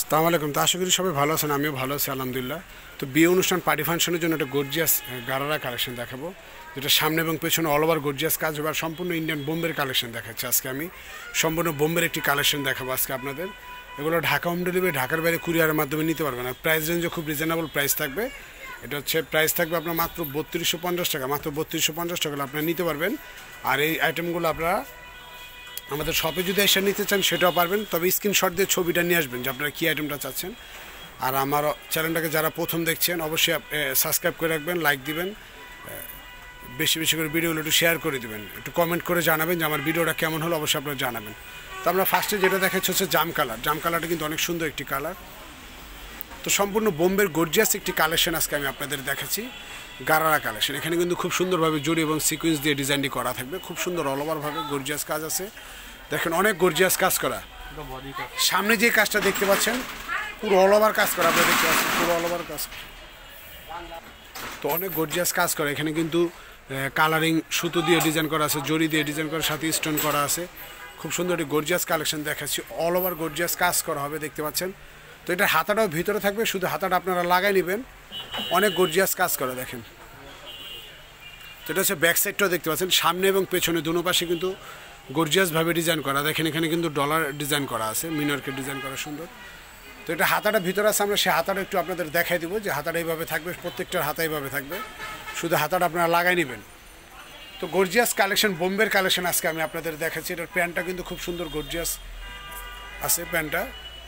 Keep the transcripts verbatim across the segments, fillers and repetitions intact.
আসসালামু আলাইকুম। তো আশা করি সবাই ভালো আছেন, আমিও ভালো আছি আলহামদুলিল্লাহ। তো বিয়ে অনুষ্ঠান পার্টি ফাংশনের জন্য একটা গর্জিয়াস গারারা কালেকশন দেখাবো, যেটা সামনে এবং পেছনে অল ওভার গর্জিয়াস কাজ হবে। আর সম্পূর্ণ ইন্ডিয়ান বোম্বের কালেকশন দেখাচ্ছি আজকে আমি। সম্পূর্ণ বোম্বের একটি কালেকশন দেখাবো আজকে আপনাদের। এগুলো ঢাকা হোম ডেলিভারি, ঢাকার বাইরে কুরিয়ারের মাধ্যমে নিতে পারবেন। আর প্রাইস রেঞ্জও খুব রিজনেবল প্রাইস থাকবে। এটা হচ্ছে প্রাইস থাকবে আপনার মাত্র বত্রিশশো পঞ্চাশ টাকা মাত্র বত্রিশশো পঞ্চাশ টাকা আপনারা নিতে পারবেন। আর এই আইটেমগুলো আপনারা আমাদের শপে যদি এসে নিতে চান সেটাও পারবেন, তবে স্ক্রিনশট দিয়ে ছবিটা নিয়ে আসবেন যে আপনারা কী আইটেমটা চাচ্ছেন। আর আমার চ্যানেলটাকে যারা প্রথম দেখছেন অবশ্যই সাবস্ক্রাইব করে রাখবেন, লাইক দিবেন, বেশি বেশি করে ভিডিওগুলো একটু শেয়ার করে দেবেন, একটু কমেন্ট করে জানাবেন যে আমার ভিডিওটা কেমন হলো, অবশ্যই আপনারা জানাবেন। তো আমরা ফার্স্টে যেটা দেখাচ্ছি হচ্ছে জাম কালার। জাম কালারটা কিন্তু অনেক সুন্দর একটি কালার। তো সম্পূর্ণ বোম্বের গর্জিয়াস একটি কালেকশন আজকে আমি আপনাদের দেখাচ্ছি, গারারা কালেকশন। এখানে কিন্তু খুব সুন্দরভাবে জড়ি এবং সিকুয়েন্স দিয়ে ডিজাইনটি করা থাকবে, খুব সুন্দর অল ওভারভাবে গর্জিয়াস কাজ আছে। দেখেন অনেক গর্জিয়াস কাজ করা। সামনে যে কাজটা দেখতে পাচ্ছেন পুরো অল ওভার কাজ করা, আপনারা দেখতে পাচ্ছেন পুরো অল ওভার কাজ। তো অনেক গর্জিয়াস কাজ করা। এখানে কিন্তু কালারিং সুতো দিয়ে ডিজাইন করা আছে, জড়ি দিয়ে ডিজাইন করার সাথে স্টোন করা আছে। খুব সুন্দর একটি গর্জিয়াস কালেকশন দেখাচ্ছি, অল ওভার গর্জিয়াস কাজ করা হবে, দেখতে পাচ্ছেন। তো এটা হাতাটাও ভিতরে থাকবে, শুধু হাতাটা আপনারা লাগাই নেবেন। অনেক গর্জিয়াস কাজ করা দেখেন। তো এটা হচ্ছে ব্যাক সাইডটাও দেখতে পাচ্ছেন, সামনে এবং পেছনে দুনো পাশে কিন্তু গর্জিয়াসভাবে ডিজাইন করা। দেখেন এখানে কিন্তু ডলার ডিজাইন করা আছে, মিনারকে ডিজাইন করা সুন্দর। তো এটা হাতাটা ভিতরে আছে, আমরা সেই হাতাটা একটু আপনাদের দেখাই দেবো যে হাতাটা এইভাবে থাকবে, প্রত্যেকটার হাতা এইভাবে থাকবে, শুধু হাতাটা আপনারা লাগাই নেবেন। তো গর্জিয়াস কালেকশন, বোম্বের কালেকশন আজকে আমি আপনাদের দেখাচ্ছি। এটার প্যান্টটা কিন্তু খুব সুন্দর গর্জিয়াস আছে প্যান্টটা।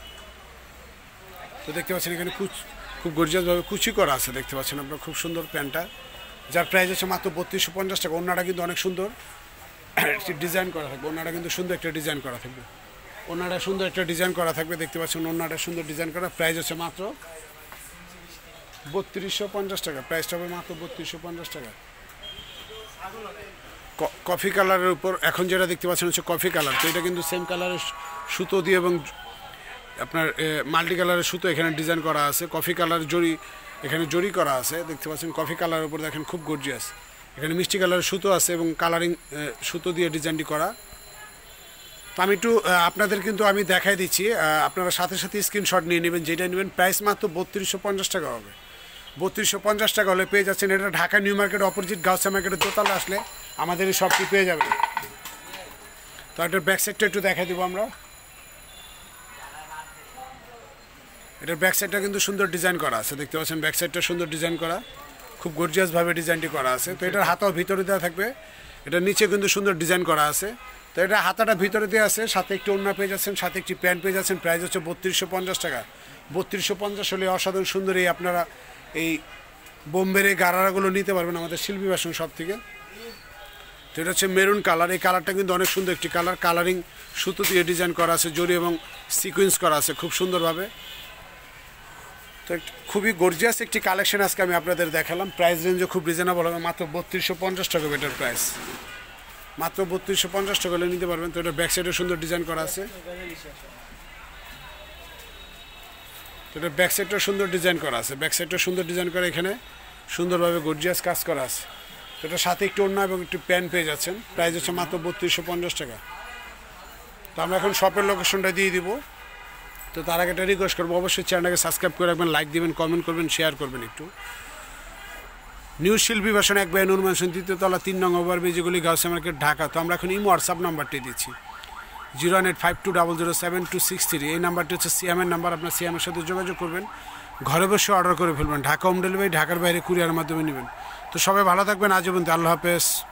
তো দেখতে পাচ্ছেন এখানে কুচ খুব গর্জিয়াসভাবে কুচি করা আছে, দেখতে পাচ্ছেন আপনারা খুব সুন্দর প্যান্টটা, যার প্রাইস হচ্ছে মাত্র বত্রিশশো পঞ্চাশ টাকা। ওনাটা কিন্তু অনেক সুন্দর ডিজাইন করা থাকবে, ওনাটা কিন্তু সুন্দর একটা ডিজাইন করা থাকবে, ওনাটা সুন্দর একটা ডিজাইন করা থাকবে, দেখতে পাচ্ছেন ওনাটা সুন্দর ডিজাইন করা। প্রাইস হচ্ছে মাত্র বত্রিশশো পঞ্চাশ টাকা, প্রাইসটা হবে মাত্র বত্রিশশো পঞ্চাশ টাকা। কফি কালারের উপর এখন যেটা দেখতে পাচ্ছেন হচ্ছে কফি কালার। তো এটা কিন্তু সেম কালারের সুতো দিয়ে এবং আপনার মাল্টি কালারের সুতো এখানে ডিজাইন করা আছে। কফি কালার জড়ি এখানে জড়ি করা আছে, দেখতে পাচ্ছেন কফি কালারের উপর দেখেন খুব গর্জিয়াস। এখানে মিষ্টি কালারের সুতো আছে এবং কালারিং সুতো দিয়ে ডিজাইনটি করা। তো আমি একটু আপনাদের কিন্তু আমি দেখাই দিচ্ছি, আপনারা সাথে সাথে স্ক্রিনশট নিয়ে নেবেন যেটা নেবেন। প্রাইস মাত্র বত্রিশশো পঞ্চাশ টাকা হবে। বত্রিশশো পঞ্চাশ টাকা হলে পেয়ে যাচ্ছেন। এটা Dhaka new market opposite Gausia মার্কেটের দোতলা আসলে আমাদের এই শপটি পেয়ে যাবেন। তো এটার ব্যাক সাইডটা একটু দেখাই দেবো আমরা। এটার ব্যাক সাইডটা কিন্তু সুন্দর ডিজাইন করা আছে, দেখতে পাচ্ছেন ব্যাক সাইডটা সুন্দর ডিজাইন করা, খুব গর্জিয়াসভাবে ডিজাইনটি করা আছে। তো এটার হাতাও ভিতরে দেওয়া থাকবে, এটার নিচে কিন্তু সুন্দর ডিজাইন করা আছে। তো এটা হাতাটা ভিতরে দেওয়া আছে, সাথে একটি ওড়না পেয়ে যাচ্ছেন, সাথে একটি প্যান্ট পেয়ে যাচ্ছেন। প্রাইস হচ্ছে বত্রিশশো পঞ্চাশ টাকা। বত্রিশশো পঞ্চাশ হলে অসাধারণ সুন্দর এই আপনারা এই বোম্বের এই গারারাগুলো নিতে পারবেন আমাদের শিল্পী বাসন সব থেকে। তো এটা হচ্ছে মেরুন কালার। এই কালারটা কিন্তু অনেক সুন্দর একটি কালার, কালারিং সুতো দিয়ে ডিজাইন করা আছে, জড়ি এবং সিকুয়েন্স করা আছে খুব সুন্দরভাবে। তো খুবই গর্জিয়াস একটি কালেকশন আজকে আমি আপনাদের দেখালাম। প্রাইস রেঞ্জও খুব রিজনেবল হবে, মাত্র বত্রিশশো পঞ্চাশ টাকা এটার প্রাইস, মাত্র বত্রিশশো পঞ্চাশ টাকা হলে নিতে পারবেন। তো এটা ব্যাক সাইডে সুন্দর ডিজাইন করা আছে, তো এটা ব্যাক সাইডটা সুন্দর ডিজাইন করা আছে, ব্যাক সাইডটা সুন্দর ডিজাইন করে এখানে সুন্দরভাবে গর্জিয়াস কাজ করা আছে। তো এটার সাথে একটু ওড়না এবং একটু প্যান্ট পেয়ে যাচ্ছেন। প্রাইস হচ্ছে মাত্র বত্রিশশো পঞ্চাশ টাকা। তো আমরা এখন শপের লোকেশনটা দিয়ে দিব। তো তার আগে একটা রিকোয়েস্ট করবো, অবশ্যই চ্যানেলটাকে সাবস্ক্রাইব করে রাখবেন, লাইক দিবেন, কমেন্ট করবেন, শেয়ার করবেন একটু। নিউজ শিল্পী ভাষণ এক বাই নূর ম্যানশন, তৃতীয়তলা, তিন নং ওভারব্রিজ, যেগুলি গাউসিয়া মার্কেট ঢাকা। তো আমরা এখন ইমো হোয়াটসঅ্যাপ নাম্বারটি দিচ্ছি zero one eight five two double zero seven two six three. এই নাম্বারটি হচ্ছে সিএমের নাম্বার। আপনার সিএমের সাথে যোগাযোগ করবেন, ঘরে বসে অর্ডার করে ফেলবেন। ঢাকা হোম ডেলিভারি, ঢাকার বাইরে কুরিয়ার মাধ্যমে নেবেন। তো সবাই ভালো থাকবেন, আজ পর্যন্ত, আল্লাহ হাফেজ।